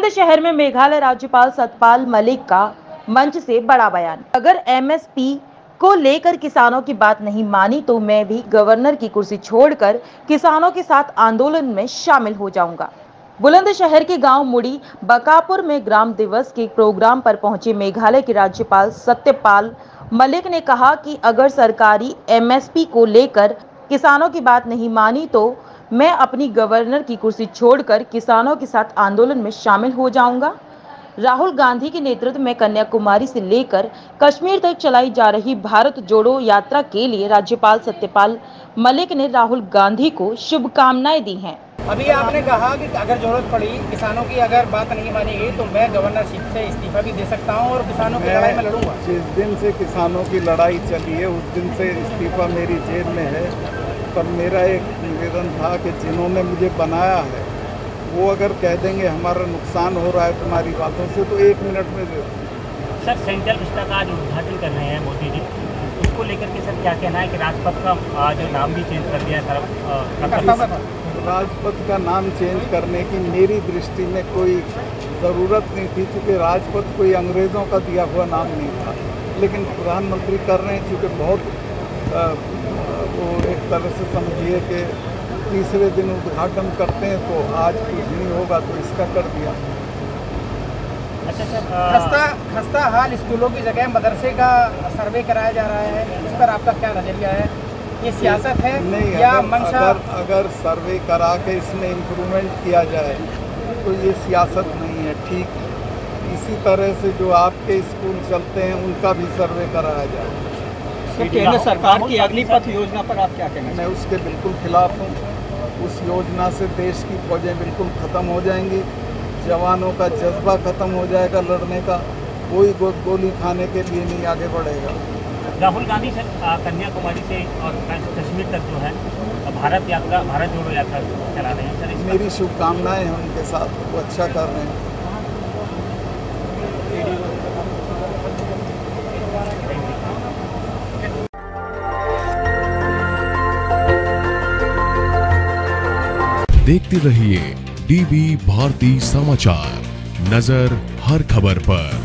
बुलंदशहर में मेघालय राज्यपाल सत्यपाल मलिक का मंच से बड़ा बयान। अगर एमएसपी को लेकर किसानों की बात नहीं मानी तो मैं भी गवर्नर की कुर्सी छोड़कर किसानों के साथ आंदोलन में शामिल हो जाऊंगा। बुलंदशहर के गांव मुड़ी बकापुर में ग्राम दिवस के प्रोग्राम पर पहुंचे मेघालय के राज्यपाल सत्यपाल मलिक ने कहा कि अगर सरकारी एमएसपी को लेकर किसानों की बात नहीं मानी तो मैं अपनी गवर्नर की कुर्सी छोड़कर किसानों के साथ आंदोलन में शामिल हो जाऊंगा। राहुल गांधी के नेतृत्व में कन्याकुमारी से लेकर कश्मीर तक चलाई जा रही भारत जोड़ो यात्रा के लिए राज्यपाल सत्यपाल मलिक ने राहुल गांधी को शुभकामनाएं दी हैं। अभी आपने कहा कि अगर जरूरत पड़ी किसानों की अगर बात नहीं मानी गई तो मैं गवर्नरशिप से इस्तीफा भी दे सकता हूं और किसानों की लड़ाई में लड़ूंगा। जिस दिन से किसानों की लड़ाई चली है उस दिन से इस्तीफा मेरी जेब में है, पर मेरा एक निवेदन था कि जिन्होंने मुझे बनाया है वो अगर कह देंगे हमारा नुकसान हो रहा है तुम्हारी बातों से तो 1 मिनट में दे। सर सेंट्रल विस्टा का आज उद्घाटन कर रहे हैं मोदी जी, उसको लेकर के सर क्या कहना है कि राजपथ का जो नाम भी चेंज कर दिया है? राजपथ का नाम चेंज करने की मेरी दृष्टि में कोई ज़रूरत नहीं थी, क्योंकि राजपथ कोई अंग्रेज़ों का दिया हुआ नाम नहीं था, लेकिन प्रधानमंत्री कर रहे हैं क्योंकि बहुत वो एक तरह से समझिए कि तीसरे दिन उद्घाटन करते हैं तो आज कुछ नहीं होगा तो इसका कर दिया। अच्छा सर, खस्ता हाल स्कूलों की जगह मदरसे का सर्वे कराया जा रहा है, इस पर आपका क्या नजरिया है? ये सियासत है नहीं या मंशा? अगर सर्वे करा के इसमें इम्प्रूवमेंट किया जाए तो ये सियासत नहीं है। ठीक इसी तरह से जो आपके स्कूल चलते हैं उनका भी सर्वे कराया जाए। केंद्र सरकार की अग्निपथ योजना पर आप क्या कहना? मैं उसके बिल्कुल खिलाफ हूँ। उस योजना से देश की फौजें बिल्कुल ख़त्म हो जाएंगी, जवानों का जज्बा ख़त्म हो जाएगा लड़ने का, कोई गोली खाने के लिए नहीं आगे बढ़ेगा। राहुल गांधी सर कन्याकुमारी से और कश्मीर तक जो है भारत जोड़ो यात्रा चला रहे हैं सर, मेरी शुभकामनाएं हैं उनके साथ, वो अच्छा कर रहे हैं। देखते रहिए डीबी भारती समाचार, नजर हर खबर पर।